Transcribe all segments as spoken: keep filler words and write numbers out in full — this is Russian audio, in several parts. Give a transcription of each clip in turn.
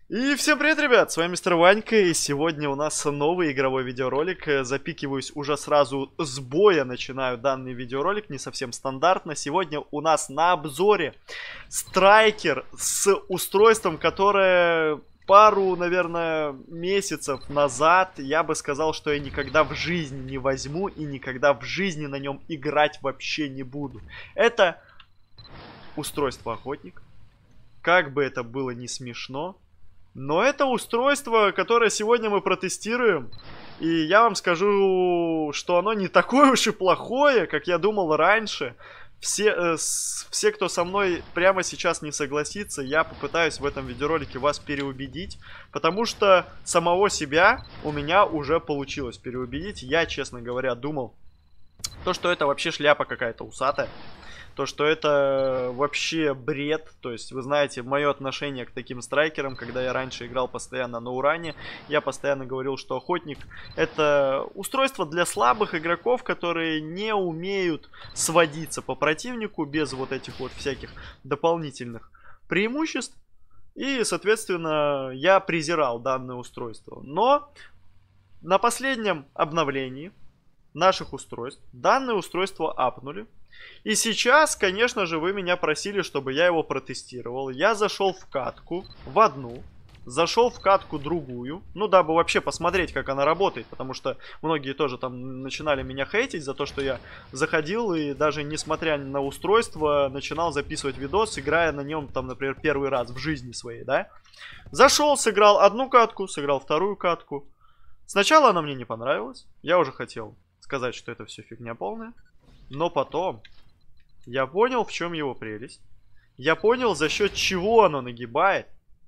И всем привет, ребят, с вами мистер Ванька, и сегодня у нас новый игровой видеоролик. Запикиваюсь уже сразу с боя, начинаю данный видеоролик, не совсем стандартно. Сегодня у нас на обзоре страйкер с устройством, которое пару, наверное, месяцев назад я бы сказал, что я никогда в жизни не возьму и никогда в жизни на нем играть вообще не буду. Это устройство охотник. Как бы это было не смешно. Но это устройство, которое сегодня мы протестируем. И я вам скажу, что оно не такое уж и плохое, как я думал раньше. Все, э, с, все, кто со мной прямо сейчас не согласится, я попытаюсь в этом видеоролике вас переубедить. Потому что самого себя у меня уже получилось переубедить. Я, честно говоря, думал, то, что это вообще шляпа какая-то усатая. То, что это вообще бред. То есть, вы знаете, мое отношение к таким страйкерам, когда я раньше играл постоянно на уране, я постоянно говорил, что охотник это устройство для слабых игроков, которые не умеют сводиться по противнику без вот этих вот всяких дополнительных преимуществ. И, соответственно, я презирал данное устройство. Но на последнем обновлении наших устройств данное устройство апнули. И сейчас, конечно же, вы меня просили, чтобы я его протестировал. Я зашел в катку, в одну, зашел в катку другую, ну, дабы вообще посмотреть, как она работает, потому что многие тоже там начинали меня хейтить за то, что я заходил и даже несмотря на устройство, начинал записывать видос, играя на нем, там, например, первый раз в жизни своей, да. Зашел, сыграл одну катку, сыграл вторую катку. Сначала она мне не понравилась, я уже хотел сказать, что это все фигня полная. Но потом я понял, в чем его прелесть. Я понял, за счет чего оно нагибает.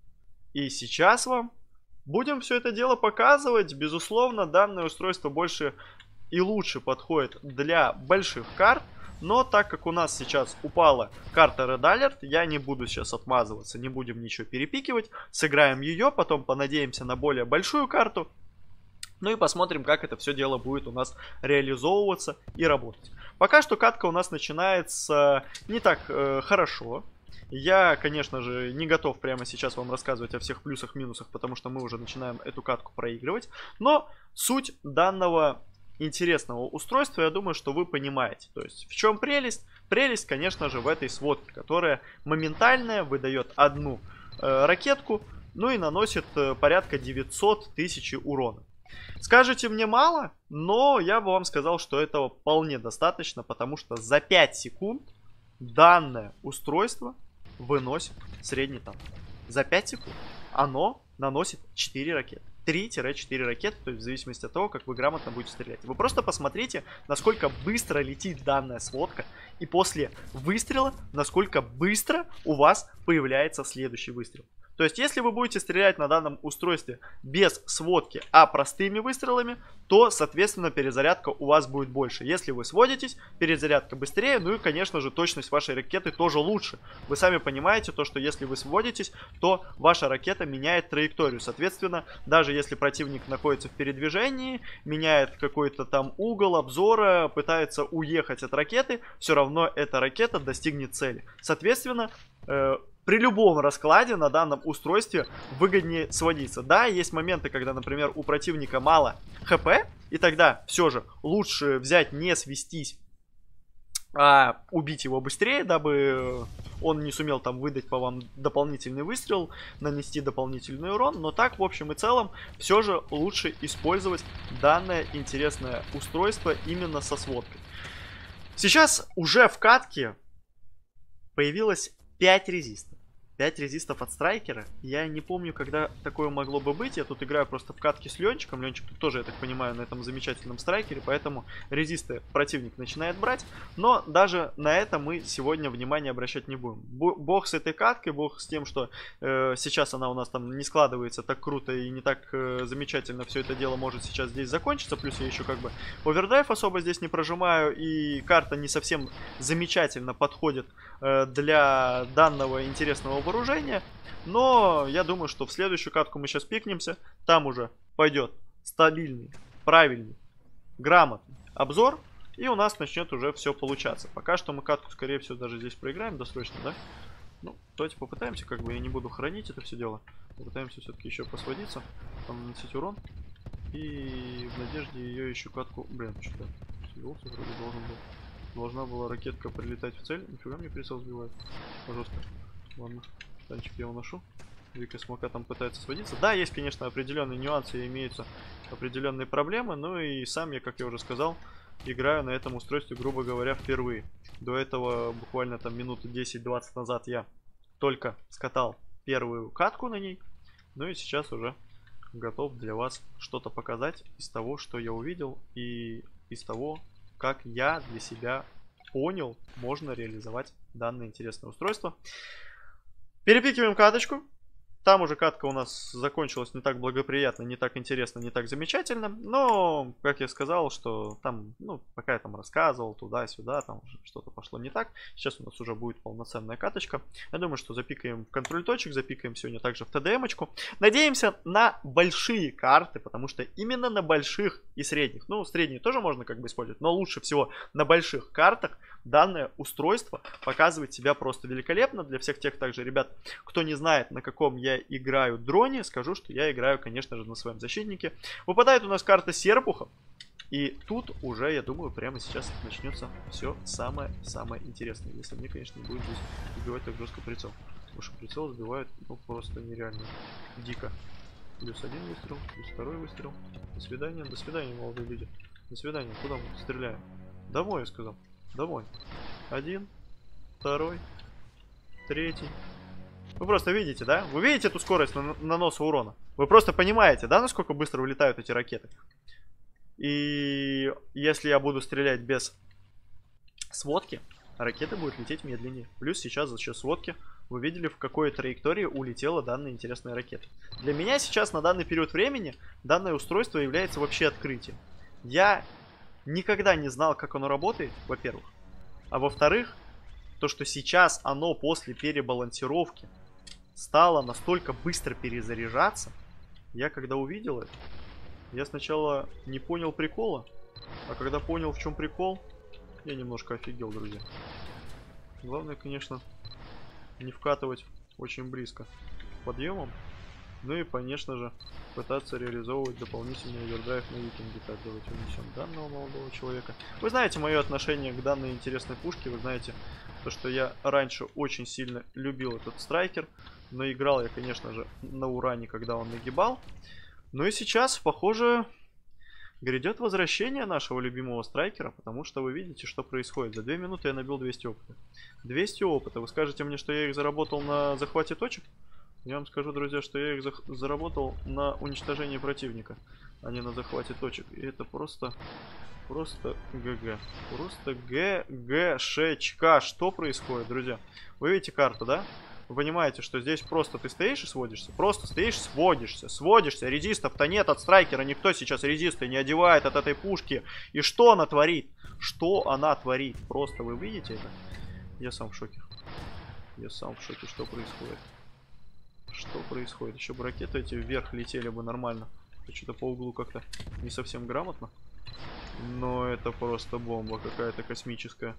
И сейчас вам будем все это дело показывать. Безусловно, данное устройство больше и лучше подходит для больших карт. Но так как у нас сейчас упала карта Red Alert, я не буду сейчас отмазываться, не будем ничего перепикивать. Сыграем ее, потом понадеемся на более большую карту. Ну и посмотрим, как это все дело будет у нас реализовываться и работать. Пока что катка у нас начинается не так э, хорошо. Я, конечно же, не готов прямо сейчас вам рассказывать о всех плюсах-минусах, потому что мы уже начинаем эту катку проигрывать. Но суть данного интересного устройства, я думаю, что вы понимаете. То есть, в чем прелесть? Прелесть, конечно же, в этой сводке, которая моментальная, выдает одну э, ракетку, ну и наносит э, порядка девятьсот тысяч урона. Скажете мне мало, но я бы вам сказал, что этого вполне достаточно, потому что за пять секунд данное устройство выносит средний танк. За пять секунд оно наносит четыре ракеты. три-четыре ракеты, то есть в зависимости от того, как вы грамотно будете стрелять. Вы просто посмотрите, насколько быстро летит данная сводка, и после выстрела, насколько быстро у вас появляется следующий выстрел. То есть, если вы будете стрелять на данном устройстве без сводки, а простыми выстрелами, то, соответственно, перезарядка у вас будет больше. Если вы сводитесь, перезарядка быстрее, ну и, конечно же, точность вашей ракеты тоже лучше. Вы сами понимаете, то, что если вы сводитесь, то ваша ракета меняет траекторию. Соответственно, даже если противник находится в передвижении, меняет какой-то там угол обзора, пытается уехать от ракеты, все равно эта ракета достигнет цели. Соответственно, э при любом раскладе на данном устройстве выгоднее сводиться. Да, есть моменты, когда, например, у противника мало хп, и тогда все же лучше взять, не свестись, а убить его быстрее, дабы он не сумел там выдать по вам дополнительный выстрел, нанести дополнительный урон. Но так, в общем и целом, все же лучше использовать данное интересное устройство именно со сводкой. Сейчас уже в катке появилось пять резистов. пять резистов от страйкера. Я не помню, когда такое могло бы быть. Я тут играю просто в катке с Ленчиком. Ленчик тут тоже, я так понимаю, на этом замечательном страйкере. Поэтому резисты противник начинает брать. Но даже на это мы сегодня внимание обращать не будем. Бог с этой каткой, бог с тем, что э, сейчас она у нас там не складывается так круто и не так э, замечательно все это дело может сейчас здесь закончиться. Плюс я еще как бы овердрайв особо здесь не прожимаю. И карта не совсем замечательно подходит э, для данного интересного вооружения. Но я думаю, что в следующую катку мы сейчас пикнемся. Там уже пойдет стабильный, правильный, грамотный обзор. И у нас начнет уже все получаться. Пока что мы катку, скорее всего, даже здесь проиграем досрочно, да? Ну, давайте попытаемся, как бы я не буду хранить это все дело. Попытаемся все-таки еще посводиться, там наносить урон. И в надежде ее еще катку... Блин, что-то сбился, вроде должен был. Должна была ракетка прилетать в цель. Нифига мне прицел сбивает. Жестко. Ладно, танчик я уношу. Вика Смока там пытается сводиться. Да, есть, конечно, определенные нюансы и имеются определенные проблемы. Ну и сам я, как я уже сказал, играю на этом устройстве, грубо говоря, впервые. До этого буквально там минуты десять-двадцать назад я только скатал первую катку на ней. Ну и сейчас уже готов для вас что-то показать из того, что я увидел, и из того, как я для себя понял, можно реализовать данное интересное устройство. Перепикиваем каточку. Там уже катка у нас закончилась не так благоприятно, не так интересно, не так замечательно. Но, как я сказал, что там, ну, пока я там рассказывал туда-сюда, там уже что-то пошло не так. Сейчас у нас уже будет полноценная каточка. Я думаю, что запикаем в контроль точек, запикаем сегодня также в тэ дэ эм-очку. Надеемся на большие карты, потому что именно на больших и средних, ну, средние тоже можно как бы использовать, но лучше всего на больших картах данное устройство показывает себя просто великолепно. Для всех тех также ребят, кто не знает, на каком я играю дроне, скажу, что я играю, конечно же, на своем защитнике. Выпадает у нас карта Серпухов. И тут уже, я думаю, прямо сейчас начнется все самое-самое интересное. Если мне, конечно, не будет здесь сбивать так жестко прицел. Потому что прицел сбивает, ну, просто нереально. Дико. Плюс один выстрел, плюс второй выстрел. До свидания, до свидания, молодые люди. До свидания, куда мы стреляем? Домой, я сказал. Домой. Один, второй, третий. Вы просто видите, да? Вы видите эту скорость наноса урона? Вы просто понимаете, да, насколько быстро вылетают эти ракеты? И если я буду стрелять без сводки, ракеты будут лететь медленнее. Плюс сейчас за счет сводки вы видели, в какой траектории улетела данная интересная ракета. Для меня сейчас на данный период времени данное устройство является вообще открытием. Я никогда не знал, как оно работает, во-первых. А во-вторых, то, что сейчас оно после перебалансировки стало настолько быстро перезаряжаться. Я когда увидел это, я сначала не понял прикола. А когда понял, в чем прикол, я немножко офигел, друзья. Главное, конечно, не вкатывать очень близко к подъемам. Ну и, конечно же, пытаться реализовывать дополнительный овердрайв на викинге. Так, давайте унесем данного молодого человека. Вы знаете мое отношение к данной интересной пушке. Вы знаете, то, что я раньше очень сильно любил этот страйкер. Но играл я, конечно же, на уране, когда он нагибал. Ну и сейчас, похоже, грядет возвращение нашего любимого страйкера. Потому что вы видите, что происходит. За две минуты я набил двести опыта. двести опыта. Вы скажете мне, что я их заработал на захвате точек? Я вам скажу, друзья, что я их за заработал на уничтожении противника, а не на захвате точек. И это просто, просто ГГ. Просто ГГшечка. Что происходит, друзья? Вы видите карту, да? Вы понимаете, что здесь просто ты стоишь и сводишься? Просто стоишь, сводишься, сводишься. Резистов-то нет от страйкера. Никто сейчас резисты не одевает от этой пушки. И что она творит? Что она творит? Просто вы видите это? Я сам в шоке. Я сам в шоке, что происходит. Что происходит? Еще бы ракеты эти вверх летели бы нормально. Что-то по углу как-то не совсем грамотно. Но это просто бомба какая-то космическая.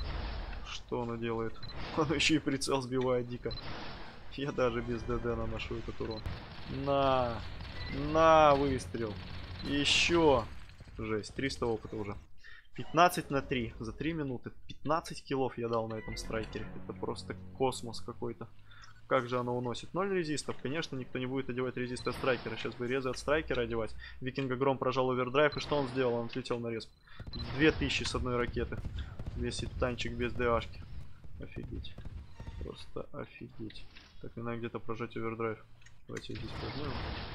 Что она делает? Она еще и прицел сбивает дико. Я даже без ДД наношу этот урон. На! На выстрел! Еще! Жесть, триста опыта уже. пятнадцать на три. За три минуты. пятнадцать киллов я дал на этом страйкере. Это просто космос какой-то. Как же оно уносит? ноль резистов. Конечно, никто не будет одевать резисты от страйкера. Сейчас бы резы от страйкера одевать. Викинга Гром прожал овердрайв. И что он сделал? Он отлетел на респ. две тысячи с одной ракеты. Весь танчик без ДАшки. Офигеть. Просто офигеть. Так, мне надо где-то прожать овердрайв. Давайте я здесь прожмем.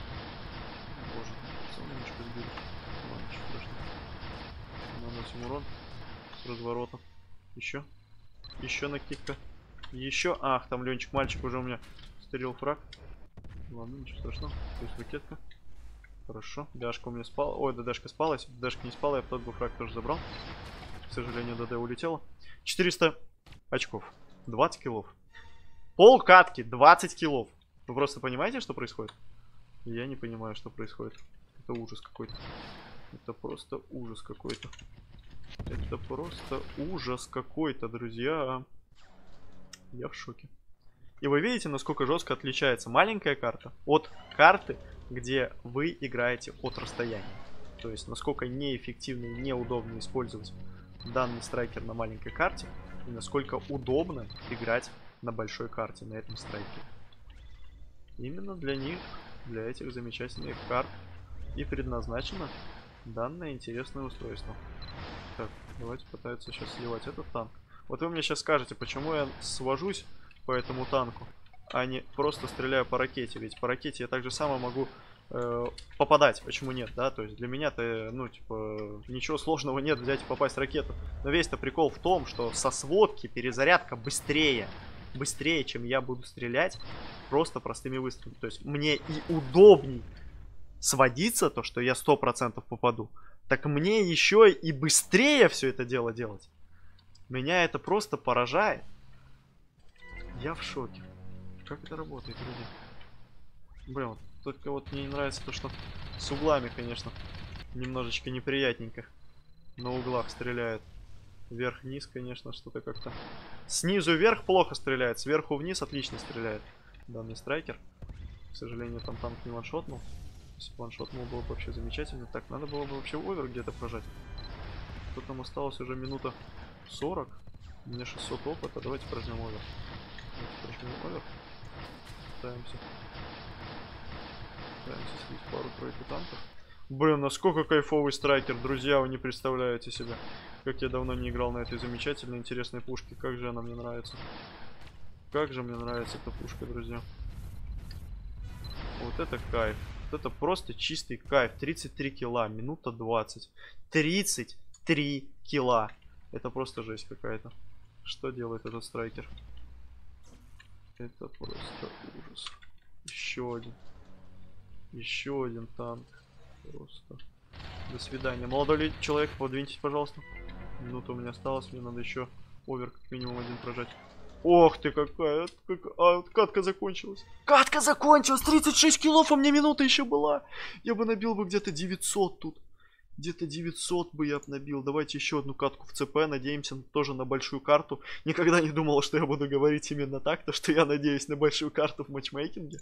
Боже, пацаны немножко сбили. Ладно, ничего страшного. Наносим урон. С разворота. Еще. Еще накидка. Еще. Ах, там Ленчик, мальчик уже у меня стрелил фраг. Ладно, ничего страшного. То есть ракетка. Хорошо. Дашка у меня спала. Ой, ДДшка спалась. Дашка не спала, я тот бы фраг тоже забрал. К сожалению, ДД улетела. четыреста очков. двадцать киллов. Пол катки. двадцать киллов. Вы просто понимаете, что происходит? Я не понимаю, что происходит. Это ужас какой-то. Это просто ужас какой-то. Это просто ужас какой-то, друзья. Я в шоке. И вы видите, насколько жестко отличается маленькая карта от карты, где вы играете от расстояния. То есть, насколько неэффективно и неудобно использовать данный страйкер на маленькой карте, и насколько удобно играть на большой карте, на этом страйкере. Именно для них, для этих замечательных карт и предназначено данное интересное устройство. Так, давайте пытаться сейчас сливать этот танк. Вот вы мне сейчас скажете, почему я свожусь по этому танку, а не просто стреляю по ракете. Ведь по ракете я так же само могу э, попадать. Почему нет, да? То есть для меня-то, ну, типа, ничего сложного нет взять и попасть в ракету. Но весь-то прикол в том, что со сводки перезарядка быстрее. Быстрее, чем я буду стрелять просто простыми выстрелами. То есть мне и удобней сводиться, то, что я сто процентов попаду, так мне еще и быстрее все это дело делать. Меня это просто поражает. Я в шоке. Как это работает, люди? Блин, вот, только вот мне не нравится то, что с углами, конечно, немножечко неприятненько. На углах стреляет. Вверх-вниз, конечно, что-то как-то... Снизу вверх плохо стреляет, сверху вниз отлично стреляет данный страйкер. К сожалению, там танк не ваншотнул. Если бы ваншотнул, было бы вообще замечательно. Так, надо было бы вообще овер где-то прожать. Тут нам осталось уже минута сорок. У меня шестьсот опыта. Давайте прожмем овер. Давайте прожмем овер. Пытаемся. Пытаемся слить пару-тройку танков. Блин, насколько кайфовый страйкер, друзья, вы не представляете себе. Как я давно не играл на этой замечательной, интересной пушке. Как же она мне нравится. Как же мне нравится эта пушка, друзья. Вот это кайф. Вот это просто чистый кайф. тридцать три килла, минута двадцать. тридцать три килла. Это просто жесть какая-то. Что делает этот страйкер? Это просто ужас. Еще один. Еще один танк. Просто. До свидания. Молодой человек, подвиньтесь, пожалуйста. Минута у меня осталось. Мне надо еще овер как минимум один прожать. Ох ты какая. Как... А, катка закончилась. Катка закончилась. тридцать шесть киллов, а мне минута еще была. Я бы набил бы где-то девятьсот тут. Где-то девятьсот бы я набил. Давайте еще одну катку в ЦП. Надеемся тоже на большую карту. Никогда не думал, что я буду говорить именно так. То, что я надеюсь на большую карту в матчмейкинге.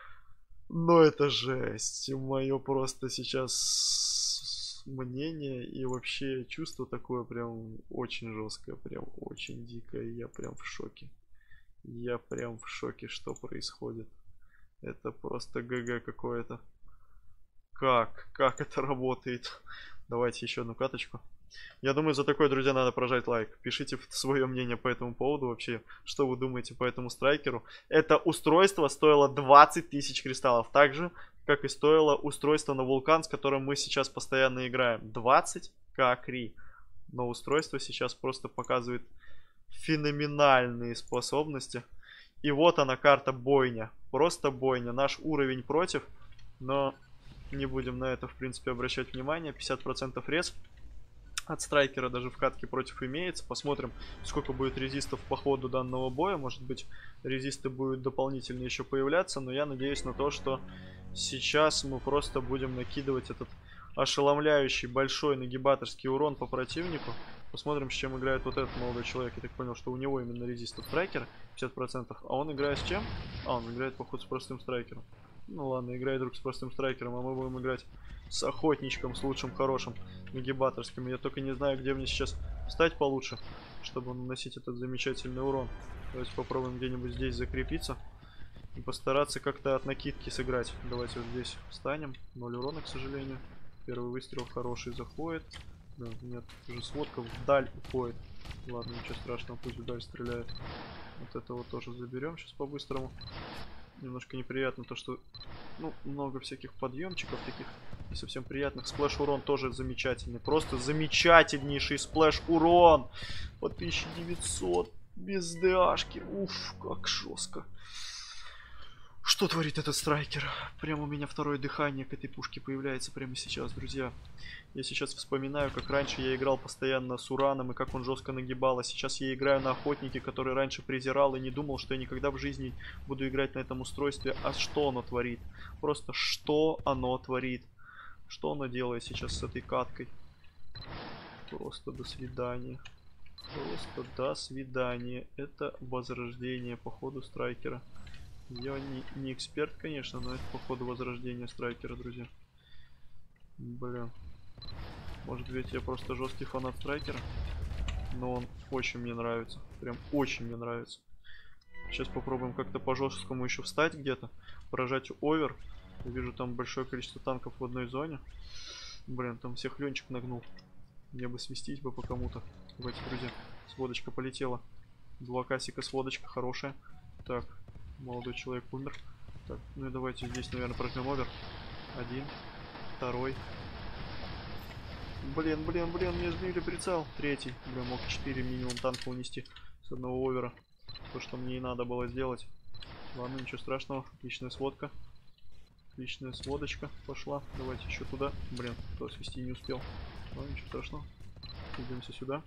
Но это жесть. Мое просто сейчас мнение и вообще чувство такое прям очень жесткое. Прям очень дикое. Я прям в шоке. Я прям в шоке, что происходит. Это просто ГГ какое-то. Как? Как это работает? Давайте еще одну каточку. Я думаю, за такое, друзья, надо прожать лайк. Пишите свое мнение по этому поводу вообще. Что вы думаете по этому страйкеру. Это устройство стоило двадцать тысяч кристаллов. Так же, как и стоило устройство на вулкан, с которым мы сейчас постоянно играем. двадцать кри. Но устройство сейчас просто показывает феноменальные способности. И вот она, карта бойня. Просто бойня. Наш уровень против. Но не будем на это, в принципе, обращать внимание. пятьдесят процентов рез от страйкера даже в катке против имеется. Посмотрим, сколько будет резистов по ходу данного боя. Может быть, резисты будут дополнительно еще появляться. Но я надеюсь на то, что сейчас мы просто будем накидывать этот ошеломляющий большой нагибаторский урон по противнику. Посмотрим, с чем играет вот этот молодой человек. Я так понял, что у него именно резистов страйкер пятьдесят процентов. А он играет с чем? А, он играет, походу, с простым страйкером. Ну ладно, играет друг с простым страйкером, а мы будем играть с охотничком, с лучшим, хорошим нагибаторским. Я только не знаю, где мне сейчас встать получше, чтобы наносить этот замечательный урон. Давайте попробуем где-нибудь здесь закрепиться и постараться как-то от накидки сыграть. Давайте вот здесь встанем. Ноль урона, к сожалению. Первый выстрел хороший заходит. Да, нет, уже сводка вдаль уходит. Ладно, ничего страшного, пусть вдаль стреляет. Вот это вот тоже заберем сейчас по-быстрому. Немножко неприятно то, что, ну, много всяких подъемчиков таких не совсем приятных. Сплэш урон тоже замечательный. Просто замечательнейший сплэш урон. По тысяче девятьсот. Без ДАшки. Уф, как жестко. Что творит этот страйкер? Прямо у меня второе дыхание к этой пушке появляется прямо сейчас, друзья. Я сейчас вспоминаю, как раньше я играл постоянно с Ураном и как он жестко нагибал. А сейчас я играю на Охотнике, который раньше презирал и не думал, что я никогда в жизни буду играть на этом устройстве. А что оно творит? Просто что оно творит? Что оно делает сейчас с этой каткой? Просто до свидания. Просто до свидания. Это возрождение по ходу страйкера. Я не, не эксперт, конечно, но это по ходу возрождения страйкера, друзья. Блин. Может быть, я просто жесткий фанат страйкера. Но он очень мне нравится. Прям очень мне нравится. Сейчас попробуем как-то по жесткому еще встать где-то. Прожать овер. Я вижу там большое количество танков в одной зоне. Блин, там всех Ленчик нагнул. Мне бы свистить бы по кому-то. Давайте, друзья. Сводочка полетела. Два касика, сводочка хорошая. Так, молодой человек умер. Так, ну и давайте здесь, наверное, прожмем овер. Один. Второй. Блин, блин, блин, мне сбили прицел. Третий. Блин, мог четыре минимум танка унести с одного овера. То, что мне и надо было сделать. Ладно, ничего страшного. Отличная сводка. Отличная сводочка пошла. Давайте еще туда. Блин, то свести не успел. Ладно, ничего страшного. Идемся сюда.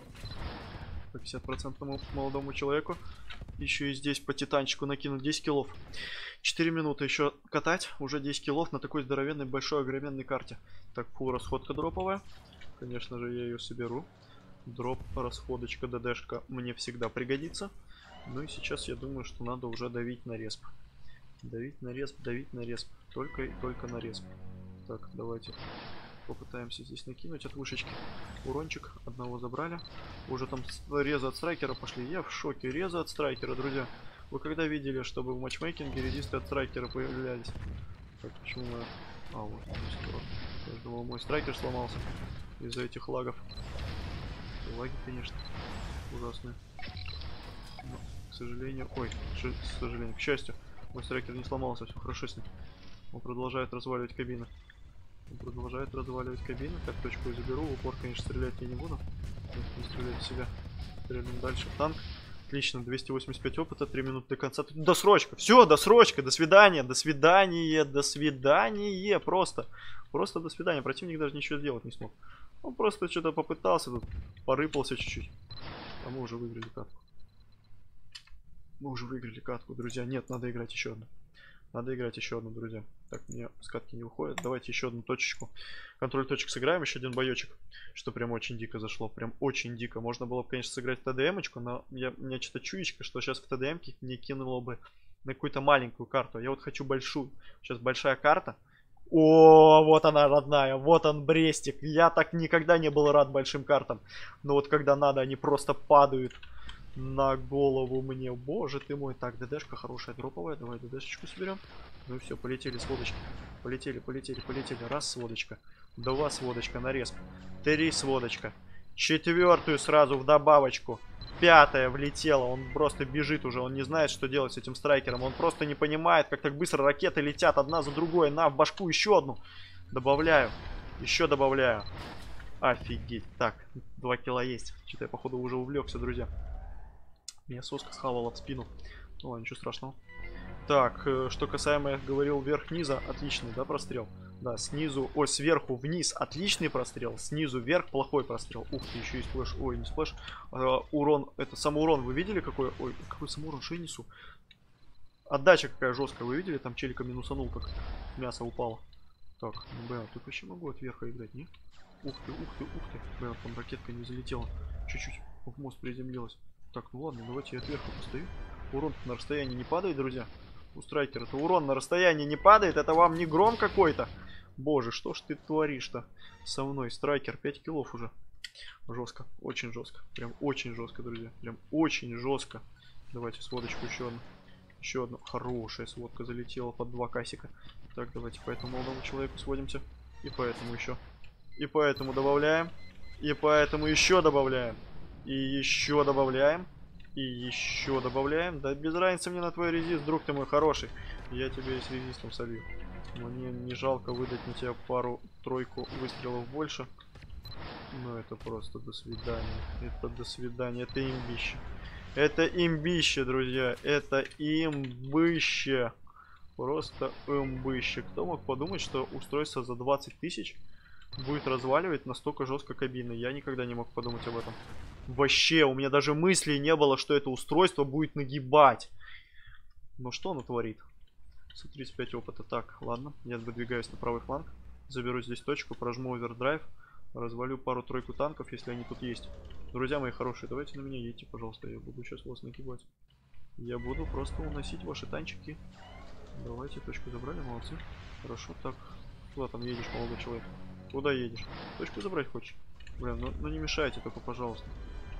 По пятьдесят процентов молодому человеку. Еще и здесь по титанчику накинуть десять киллов. четыре минуты еще катать. Уже десять киллов на такой здоровенной, большой, огроменной карте. Так, фу, расходка дроповая. Конечно же, я ее соберу. Дроп, расходочка, ДДшка мне всегда пригодится. Ну и сейчас я думаю, что надо уже давить на респ. Давить на респ, давить на респ. Только и только на респ. Так, давайте попытаемся здесь накинуть от вышечки. Урончик. Одного забрали. Уже там резы от страйкера пошли. Я в шоке. Резы от страйкера, друзья. Вы когда видели, чтобы в матчмейкинге резисты от страйкера появлялись? Так, почему мы... А, вот, я думал, мой страйкер сломался из-за этих лагов. Лаги, конечно, ужасные. Но, к сожалению... Ой, к сожалению, к счастью, мой страйкер не сломался, все хорошо с ним. Он продолжает разваливать кабины. Он продолжает разваливать кабины. Так, точку я заберу. В упор, конечно, стрелять я не буду. Не стрелять в себя. Стреляем дальше. Танк. Отлично, двести восемьдесят пять опыта, три минуты до конца. Досрочка. Все, досрочка. До свидания. До свидания. До свидания. Просто. Просто до свидания. Противник даже ничего сделать не смог. Он просто что-то попытался тут. Порыпался чуть-чуть. А мы уже выиграли катку. Мы уже выиграли катку, друзья. Нет, надо играть еще одну. Надо играть еще одну, друзья. Так, мне с катки не уходит. Давайте еще одну точечку. Контроль точек сыграем. Еще один боечек. Что прям очень дико зашло. Прям очень дико. Можно было бы, конечно, сыграть в ТДМочку, но я, у меня что-то чуечка, что сейчас в ТДМке мне кинуло бы на какую-то маленькую карту. Я вот хочу большую. Сейчас большая карта. О, вот она, родная. Вот он, Брестик. Я так никогда не был рад большим картам. Но вот когда надо, они просто падают на голову мне. Боже ты мой. Так, ДДшка хорошая, дроповая. Давай ДДшечку соберем. Ну и все, полетели сводочки. Полетели, полетели, полетели. Раз сводочка. Два сводочка на респ. Три сводочка. Четвертую сразу в добавочку. Пятая влетела. Он просто бежит уже. Он не знает, что делать с этим страйкером. Он просто не понимает, как так быстро ракеты летят одна за другой. На, в башку еще одну. Добавляю. Еще добавляю. Офигеть. Так, два килла есть. Что-то я, походу, уже увлекся, друзья. Меня соска схавала в спину. Ну ладно, ничего страшного. Так, что касаемо, я говорил, вверх-низа. Отличный, да, прострел? Да, снизу, ой, сверху вниз отличный прострел. Снизу вверх плохой прострел. Ух ты, еще и сплэш. Ой, не сплэш. А, урон, это самоурон. Вы видели какой? Ой, какой самоурон? Что я несу? Отдача какая жесткая. Вы видели? Там челика минусанул, как мясо упало. Так, ну, блин, тут вообще могу от верха играть, не? Ух ты, ух ты, ух ты. Блин, там ракетка не залетела. Чуть-чуть в мост приземлилась. Так, ну ладно, давайте я от верха постою. Урон на расстоянии не падает, друзья. У страйкера-то урон на расстоянии не падает. Это вам не гром какой-то. Боже, что ж ты творишь-то со мной? Страйкер, пять киллов уже. Жестко, очень жестко. Прям очень жестко, друзья. Прям очень жестко. Давайте сводочку еще одну. Еще одну. Хорошая сводка залетела под два касика. Так, давайте по этому молодому человеку сводимся. И поэтому еще. И поэтому добавляем. И поэтому еще добавляем. И еще добавляем. И еще добавляем. Да без разницы мне на твой резист, друг ты мой хороший. Я тебе с резистом солью. Мне не жалко выдать на тебя пару-тройку выстрелов больше. Но это просто до свидания. Это до свидания. Это имбище. Это имбище, друзья. Это имбище. Просто имбище. Кто мог подумать, что устройство за двадцать тысяч будет разваливать настолько жестко кабины? Я никогда не мог подумать об этом. Вообще, у меня даже мысли не было, что это устройство будет нагибать. Ну что оно творит? сто тридцать пять опыта. Так, ладно. Я выдвигаюсь на правый фланг. Заберу здесь точку, прожму овердрайв. Развалю пару-тройку танков, если они тут есть. Друзья мои хорошие, давайте на меня едьте, пожалуйста. Я буду сейчас вас накибать. Я буду просто уносить ваши танчики. Давайте, точку забрали, молодцы. Хорошо, так. Куда там едешь, молодой человек? Куда едешь? Точку забрать хочешь? Блин, ну, ну не мешайте только, пожалуйста.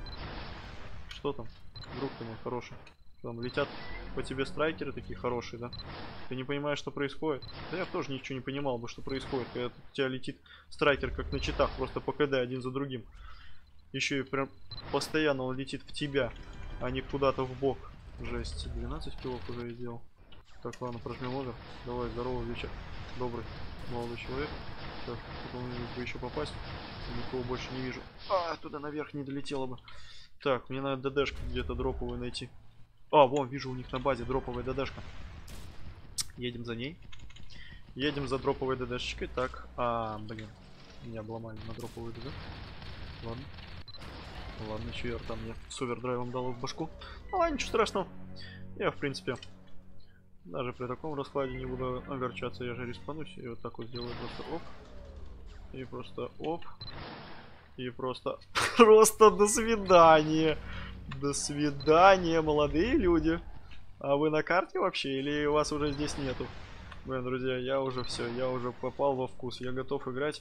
Что там? Друг ты мой хороший. Там летят по тебе страйкеры такие хорошие, да? Ты не понимаешь, что происходит? Да я тоже ничего не понимал бы, что происходит. Когда у тебя летит страйкер как на читах, просто по КД один за другим. Еще и прям постоянно он летит в тебя, а не куда-то в бок. Жесть, двенадцать килов уже я сделал. Так, ладно, прожмем овер. Давай, здорово, вечер. Добрый молодой человек. Так, куда-нибудь бы еще попасть. Никого больше не вижу. А, туда наверх не долетело бы. Так, мне надо ДДшку где-то дроповую найти. А, вон, вижу у них на базе дроповая ДДшка. Едем за ней. Едем за дроповой ДДшечкой. Так, а, блин. Меня обломали на дроповую ДД. Ладно. Ладно, еще я там мне с овердрайвом дал в башку. Ну ладно, ничего страшного. Я, в принципе, даже при таком раскладе не буду огорчаться. Я же респанусь. И вот так вот сделаю просто оп. И просто оп. И просто... Просто до свидания. До свидания, молодые люди. А вы на карте вообще? Или вас уже здесь нету? Блин, друзья, я уже все. Я уже попал во вкус. Я готов играть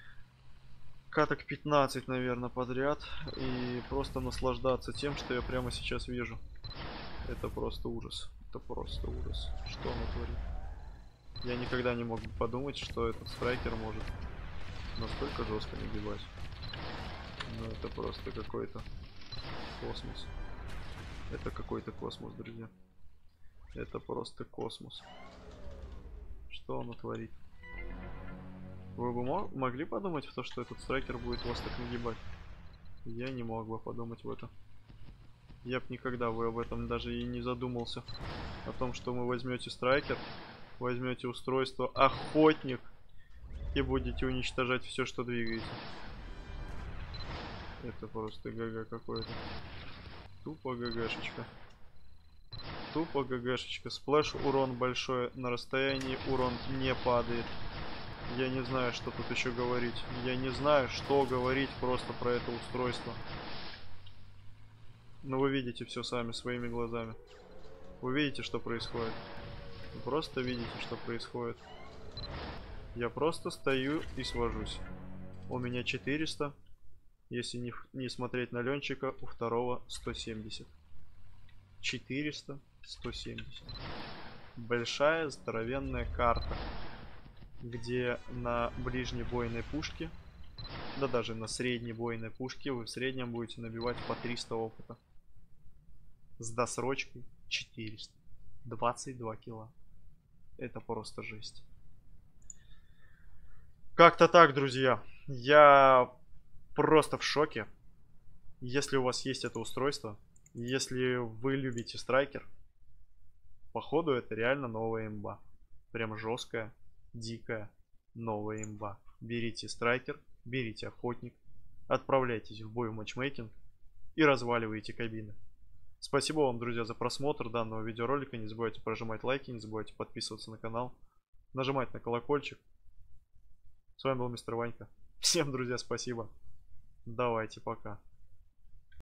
каток пятнадцать, наверное, подряд. И просто наслаждаться тем, что я прямо сейчас вижу. Это просто ужас. Это просто ужас. Что он творит? Я никогда не мог бы подумать, что этот страйкер может настолько жестко нагибать. Ну это просто какой-то космос. Это какой-то космос, друзья. Это просто космос. Что он творит? Вы бы мо могли подумать в то, что этот страйкер будет вас так нагибать? Я не мог бы подумать в это. Я бы никогда бы об этом даже и не задумался. О том, что вы возьмете страйкер, возьмете устройство охотник и будете уничтожать все, что двигается. Это просто ГГ какой-то. Тупо ГГшечка. Тупо ГГшечка. Сплэш урон большой. На расстоянии урон не падает. Я не знаю, что тут еще говорить. Я не знаю, что говорить просто про это устройство. Но вы видите все сами своими глазами. Вы видите, что происходит. Вы просто видите, что происходит. Я просто стою и свожусь. У меня четыреста. Если не, не смотреть на Ленчика, у второго сто семьдесят. четыреста, сто семьдесят. Большая здоровенная карта, где на ближнебойной пушке, да даже на среднебойной пушке, вы в среднем будете набивать по триста опыта. С досрочкой четыреста. двадцать два килла. Это просто жесть. Как-то так, друзья. Я просто в шоке. Если у вас есть это устройство, если вы любите страйкер, походу это реально новая имба. Прям жесткая, дикая, новая имба. Берите страйкер, берите охотник, отправляйтесь в бой в матчмейкинг и разваливайте кабины. Спасибо вам, друзья, за просмотр данного видеоролика. Не забывайте прожимать лайки, не забывайте подписываться на канал, нажимать на колокольчик. С вами был мистер Ванька. Всем, друзья, спасибо. Давайте, пока.